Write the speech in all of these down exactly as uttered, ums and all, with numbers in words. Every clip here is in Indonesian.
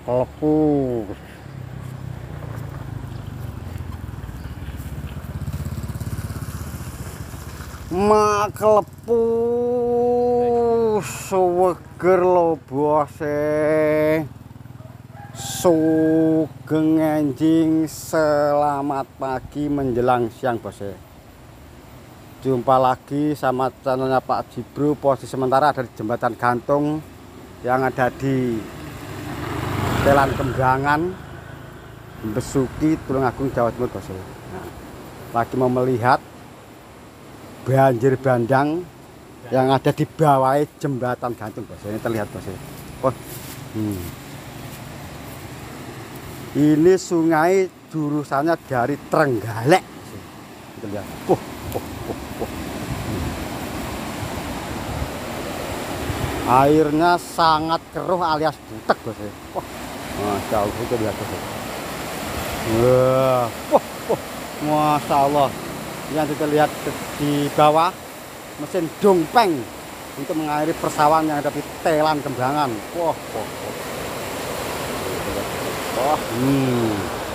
Kelepus. Mak kelepus seger lo bose. Sugeng enjing, selamat pagi menjelang siang bose. Jumpa lagi sama channelnya Pak Jibru. Posisi sementara ada di jembatan gantung yang ada di Telan Kembangan, Besuki, Tulungagung, Jawa Timur bose. Nah, lagi mau melihat banjir bandang yang ada di bawah jembatan gantung bos. Ini terlihat bos. Oh, hmm. Ini sungai jurusannya dari Trenggalek. Kita lihat. Oh, oh, oh, oh. Hmm. Airnya sangat keruh alias butek bos. Oh, masya Allah, kita lihat bos. Wah, oh, oh, masya Allah. Yang kita lihat di bawah mesin dongpeng untuk mengairi persawahan yang ada di Telan Kembangan. Wah, wah, wah. Wah, hmm.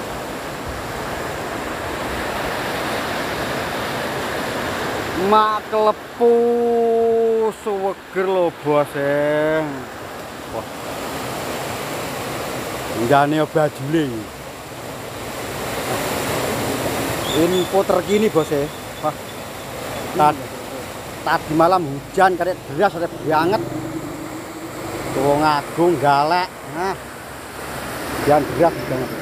Mak kelepus seger lo bos. Wah. Njane bajuling. Info terkini bos ya. Wah, tadi, tadi malam hujan kayak deras ada banget. Tulungagung galak. Nah, hujan deras banget.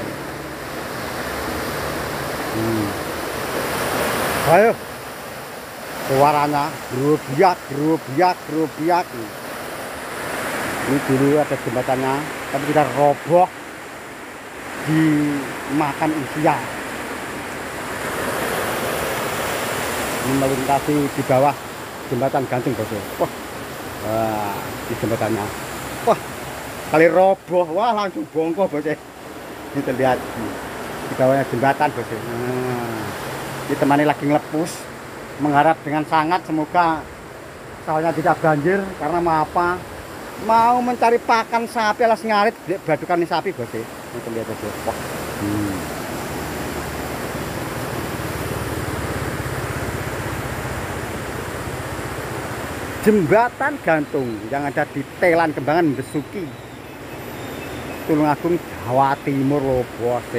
Hmm. Ayo, suaranya gerubiak, gerubiak, gerubiak. Ini dulu ada jembatannya, tapi kita roboh dimakan usia. Melintasi di bawah jembatan gantung bos. Wah, wah, di jembatannya. Wah, kali roboh, wah langsung bongkok bos. Ini terlihat di bawahnya jembatan bos. Nah, ditemani lagi ngelepus, mengharap dengan sangat semoga sawahnya tidak banjir karena mau apa? Mau mencari pakan sapi alas ngarit badukan sapi bos. Ini terlihat bos. Wah. Hmm. Jembatan gantung yang ada di Telan Kembangan, Besuki, Tulungagung, Jawa Timur loh bos.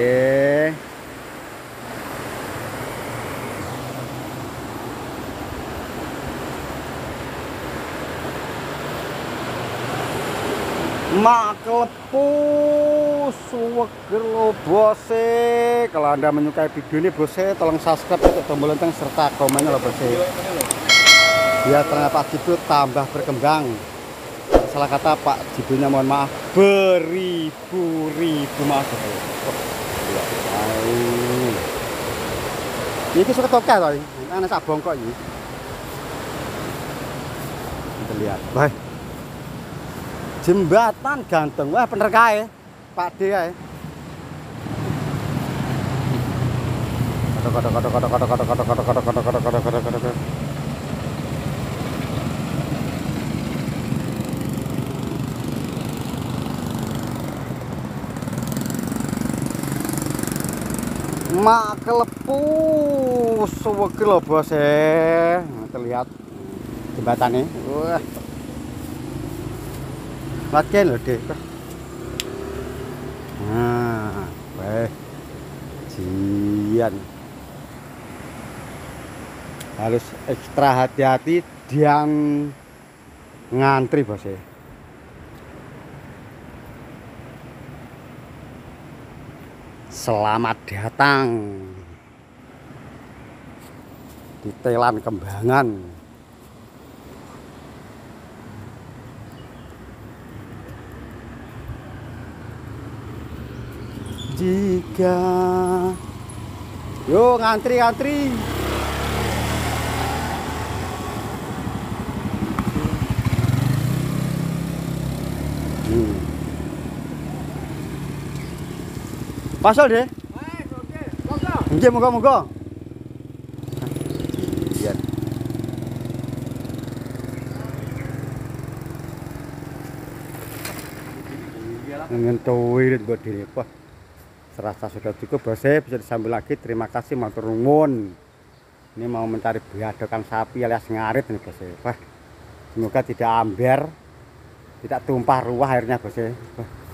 Mak kelepus seger lo bos. Kalau Anda menyukai video ini bos, tolong subscribe, tekan tombol lonceng serta komennya lo bos. Biar ternyata Pak Jibru tambah berkembang. Salah kata Pak Jibrunya mohon maaf beribu-ribu maaf. Ini suka toke loh, ini sak bongkok ini. Kita lihat, baik. Jembatan gantung, wah bener kae, Pak D kae. Kodok kodok kodok kodok kodok kodok kodok kodok kodok kodok kodok kodok kodok. Mak kelepus seger lo bos. Terlihat jembatannya. Wah, latihan loh deh. Nah, baik. Jian harus ekstra hati-hati dan ngantri bos. Selamat datang di Telan Kembangan. Jika yo ngantri-ngantri. Hmm. Pasal deh. Nggih, moga-moga. Iya. ngentui buat diri Wah, serasa sudah cukup bos, bisa disambil lagi. Terima kasih, matur nuwun. Ini mau mencari biadokan sapi alias ngarit nih bos. Wah, semoga tidak amber, tidak tumpah ruah airnya bos. Wah.